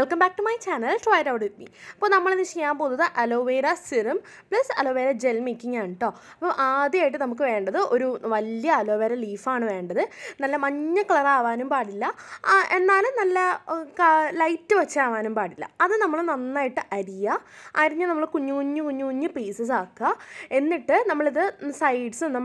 Welcome back to my channel, Tryitoutwithmeh. Now, we will do aloe vera serum plus aloe vera gel making. Now, we will use aloe vera leaf. We will use color light. That's why we will pieces. And sides. We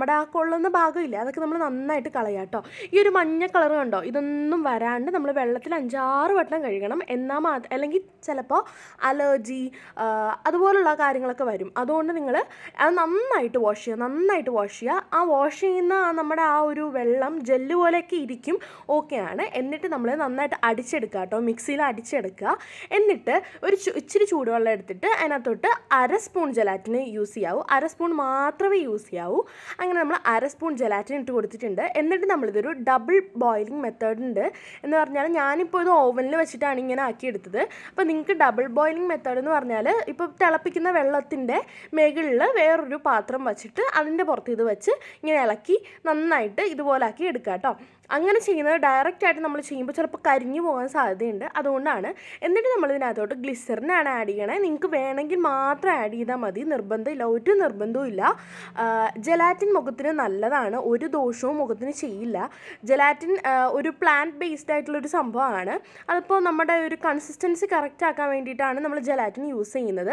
അല്ലെങ്കിൽ ചിലപ്പോൾ allergy അതുപോലുള്ള കാര്യങ്ങളൊക്കെ വരും. അതുകൊണ്ട് നിങ്ങൾ അത് നന്നായിട്ട് wash ചെയ്യുക. ആ വാഷ് ചെയ്യുന്ന നമ്മുടെ ആ ഒരു വെള്ളം ജെല്ല് പോലെയൊക്കെ ഇരിക്കും, ഓക്കെയാണ്. എന്നിട്ട് നമ്മൾ നന്നായിട്ട് അടിച്ചെടുക്കുക കേട്ടോ, മിക്സിയിൽ അടിച്ചെടുക്കുക. എന്നിട്ട് ഒരു ഇച്ചിരി ചൂടുവെള്ളം എടുത്തിട്ട് അതിനകത്തോട്ട് 1/2 സ്പൂൺ ജെലാറ്റിൻ യൂസ് ചെയ്യാവൂ. 1/2 സ്പൂൺ മാത്രമേ യൂസ് ചെയ്യാവൂ. അങ്ങനെ നമ്മൾ 1/2 സ്പൂൺ ജെലാറ്റിൻ ഇട്ട് കൊടുത്തിട്ടുണ്ട്. എന്നിട്ട് നമ്മളിതൊരു ഡബിൾ ബോയിലിംഗ് മെത്തേഡ് ഉണ്ട്. എന്ന് പറഞ്ഞാൽ ഞാനിപ്പോൾ ഇത് ഓവനിൽ വെച്ചിട്ടാണ് ഇങ്ങനെ ആക്കിയെടുത്തത്. അപ്പോൾ നിങ്ങൾക്ക് ഡബിൾ ബോയിലിംഗ് മെത്തേഡ് എന്ന് പറഞ്ഞാൽ ഇപ്പോൾ തിളപ്പിക്കുന്ന വെള്ളത്തിൻ്റെ മുകളിൽ വേറൊരു പാത്രം വെച്ചിട്ട് അതിൻ്റെ പുറത്ത് ഇത് വെച്ച് ഇങ്ങനെ ഇളക്കി നന്നായിട്ട് ഇതുപോലെ ആക്കി എടുക്കുക കേട്ടോ. അങ്ങനെ ചെയ്യുന്നത് ഡയറക്റ്റായിട്ട് നമ്മൾ ചെയ്യുമ്പോൾ ചിലപ്പോൾ കരിഞ്ഞു പോകാൻ സാധ്യതയുണ്ട്. അതുകൊണ്ടാണ്. എന്നിട്ട് നമ്മൾ ഇതിനകത്തോട്ട് ഗ്ലിസറിനാണ് ആഡ് ചെയ്യണേ. നിങ്ങൾക്ക് വേണമെങ്കിൽ മാത്രം ആഡ് ചെയ്താൽ മതി, നിർബന്ധമില്ല, ഒരു നിർബന്ധവും ഇല്ല. ജെലാറ്റിൻ മുഖത്തിന് നല്ലതാണ്, ഒരു ദോഷവും മുഖത്തിന് ചെയ്യില്ല. ജെലാറ്റിൻ ഒരു പ്ലാന്റ് ബേസ്ഡ് ആയിട്ടുള്ളൊരു സംഭവമാണ്. അതിപ്പോൾ നമ്മുടെ ഒരു കൺസിസ്റ്റൻസി കറക്റ്റ് ആക്കാൻ വേണ്ടിയിട്ടാണ് നമ്മൾ ജെലാറ്റിൻ യൂസ് ചെയ്യുന്നത്.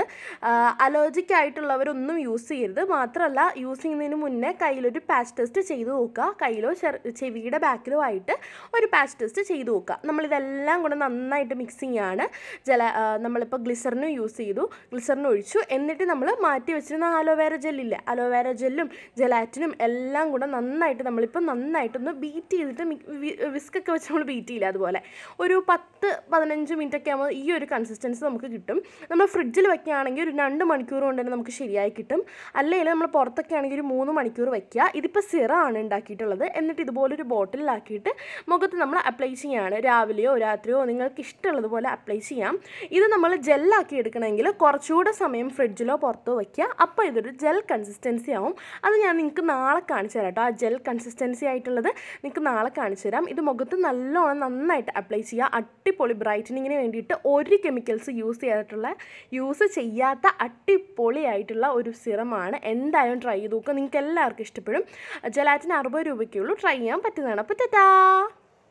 അലർജിക് ആയിട്ടുള്ളവരൊന്നും യൂസ് ചെയ്യരുത്. മാത്രമല്ല, യൂസ് ചെയ്യുന്നതിന് മുന്നേ കയ്യിലൊരു പാച്ച് ടെസ്റ്റ് ചെയ്ത് നോക്കുക. കയ്യിലോ ചെവിയുടെ ബാക്കിലോ ആയിട്ട് ഒരു പാച്ച് ടെസ്റ്റ് ചെയ്ത് നോക്കുക. നമ്മളിതെല്ലാം കൂടെ നന്നായിട്ട് മിക്സ് ചെയ്യാണ്. നമ്മളിപ്പോൾ ഗ്ലിസറിനും യൂസ് ചെയ്തു, ഗ്ലിസറിനും ഒഴിച്ചു. എന്നിട്ട് നമ്മൾ മാറ്റി വെച്ചിരുന്ന അലോവേര ജെല്ലില്ലേ, അലോവേര ജെല്ലും ജെലാറ്റിനും എല്ലാം കൂടെ നന്നായിട്ട് നമ്മളിപ്പോൾ നന്നായിട്ടൊന്ന് ബീറ്റ് ചെയ്തിട്ട് വിസ്കൊക്കെ വെച്ച് നമ്മൾ ബീറ്റ് ചെയ്യില്ല, അതുപോലെ ഒരു 10-15 മിനിറ്റ് ഒക്കെ ആകുമ്പോൾ ഈ ഒരു കൺസിസ്റ്റൻസി നമുക്ക് കിട്ടും. നമ്മൾ ഫ്രിഡ്ജിൽ വയ്ക്കുകയാണെങ്കിൽ ഒരു 2 മണിക്കൂർ കൊണ്ട് തന്നെ നമുക്ക് ശരിയായി കിട്ടും. അല്ലെങ്കിൽ നമ്മൾ പുറത്തൊക്കെ ആണെങ്കിൽ ഒരു 3 മണിക്കൂർ വയ്ക്കുക. ഇതിപ്പോൾ സിറമാണ് ഉണ്ടാക്കിയിട്ടുള്ളത്. എന്നിട്ട് ഇതുപോലൊരു ബോട്ടിലാക്കിയിട്ട് മുഖത്ത് നമ്മൾ അപ്ലൈ ചെയ്യുകയാണ്. രാവിലെയോ രാത്രിയോ നിങ്ങൾക്ക് ഇഷ്ടമുള്ളതുപോലെ അപ്ലൈ ചെയ്യാം. ഇത് നമ്മൾ ജെല്ലാക്കി എടുക്കണമെങ്കിൽ കുറച്ചുകൂടെ സമയം ഫ്രിഡ്ജിലോ പുറത്തോ വയ്ക്കുക. അപ്പോൾ ഇതൊരു ജെൽ കൺസിസ്റ്റൻസി ആവും. അത് ഞാൻ നിങ്ങൾക്ക് നാളെ കാണിച്ചു തരാം കേട്ടോ. ആ ജെൽ കൺസിസ്റ്റൻസി ആയിട്ടുള്ളത് നിങ്ങൾക്ക് നാളെ കാണിച്ചു തരാം. ഇത് മുഖത്ത് നല്ലോണം നന്നായിട്ട് അപ്ലൈ ചെയ്യുക. അടിപൊളി ബ്രൈറ്റനിങ്ങിന് വേണ്ടിയിട്ട് ഒരു കെമിക്കൽസ് യൂസ് ചെയ്യാത്ത അടിപൊളിയായിട്ടുള്ള ഒരു സിറമാണ്. എന്തായാലും ട്രൈ ചെയ്ത് നോക്കുക, നിങ്ങൾക്ക് എല്ലാവർക്കും ഇഷ്ടപ്പെടും. ജെലാറ്റിൻ 60 രൂപയ്ക്കുള്ളൂ. ട്രൈ ചെയ്യാൻ പറ്റുന്നതാണ്. അപ്പോൾ ടാറ്റാ.